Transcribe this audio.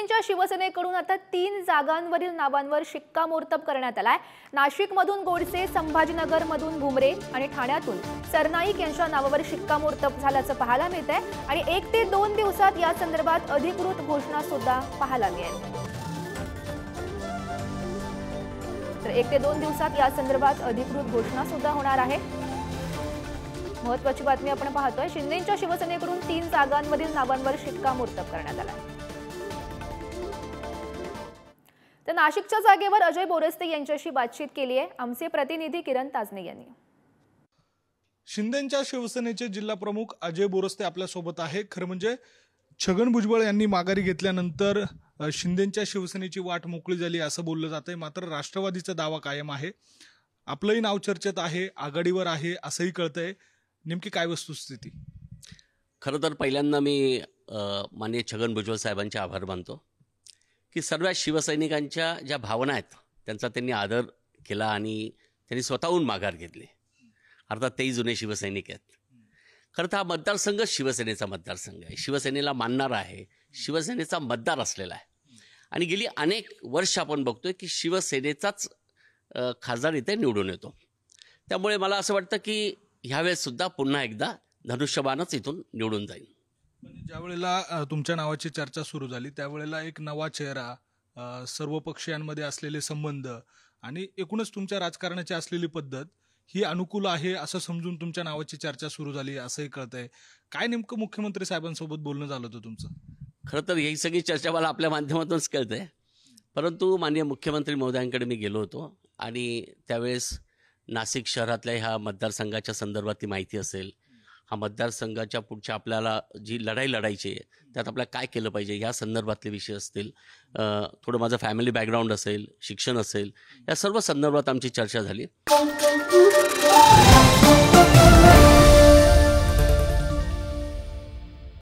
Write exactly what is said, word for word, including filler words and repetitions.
शिंदेंच्या शिवसेनेकडून आता तीन जागांवरील नावांवर शिक्कामोर्तब करण्यात आलाय। नाशिकमधून गोडसे, संभाजीनगरमधून भुमरे आणि ठाण्यातून सरनाईक यांच्या नावावर शिक्कामोर्तब झाल्याचं पाहायला मिळतंय आणि एक ते दोन दिवसात या संदर्भात अधिकृत घोषणा सुद्धा पाहायला मिळेल। तर एक ते दोन दिवसात या संदर्भात अधिकृत घोषणा सुद्धा होणार आहे। महत्त्वाची बातमी आपण पाहतोय, शिंदेंच्या शिवसेनेकडून तीन जागांवरील नावांवर शिक्कामोर्तब करण्यात आला आहे। तर नाशिकच्या जागेवर अजय बोरस्ते यांच्याशी बातचीत केली आहे आमचे प्रतिनिधी किरण ताजने यांनी। शिंदेंच्या शिवसेनेचे जिल्हा प्रमुख अजय बोरस्ते आपल्या सोबत आहे। खरं म्हणजे छगन भुजबळ यांनी माघारी घेतल्यानंतर शिंदेंच्या शिवसेनेची वाट मोकळी झाली असं बोललं जातंय, मात्र राष्ट्रवादीचा दावा कायम आहे। आपलंही नाव चर्चेत आहे, आघाडीवर आहे असंही कळतंय। नेमकी काय वस्तुस्थिती? खरं तर पहिल्यांदा मी माननीय छगन भुजबळ साहेबांचे आभार मानतो की सर्व शिवसैनिकांच्या ज्या भावना आहेत त्यांचा त्यांनी आदर केला आणि त्यांनी स्वतःहून माघार घेतली। अर्थात तेही जुने शिवसैनिक आहेत। खरं तर हा मतदारसंघ शिवसेनेचा मतदारसंघ आहे, शिवसेनेला मानणारा आहे, शिवसेनेचा मतदार असलेला आहे आणि गेली अनेक वर्ष आपण बघतोय की शिवसेनेचाच खासदार इथे निवडून येतो। त्यामुळे मला असं वाटतं की ह्यावेळेस सुद्धा पुन्हा एकदा धनुष्यबाणच इथून निवडून जाईल। ज्या वेळेला तुमच्या नावाची चर्चा सुरू झाली त्यावेळेला एक नवा चेहरा, सर्व पक्षीयांमध्ये असलेले संबंध आणि एकूणच तुमच्या राजकारणाची असलेली पद्धत ही अनुकूल आहे असं समजून तुमच्या नावाची चर्चा सुरू झाली असंही कळतंय। काय नेमकं मुख्यमंत्री साहेबांसोबत बोलणं झालं होतं तुमचं? खरं तर ही सगळी चर्चा मला आपल्या माध्यमातूनच कळते, परंतु माननीय मुख्यमंत्री महोदयांकडे मी गेलो होतो आणि त्यावेळेस नाशिक शहरातल्या ह्या मतदारसंघाच्या संदर्भातली माहिती असेल, हा मतदारसंघाच्या पुढच्या आपल्याला जी लढाई लढायची आहे त्यात आपल्याला काय केलं पाहिजे ह्या संदर्भातले विषय असतील, थोडं माझं फॅमिली बॅकग्राऊंड असेल, शिक्षण असेल, या सर्व संदर्भात आमची चर्चा झाली।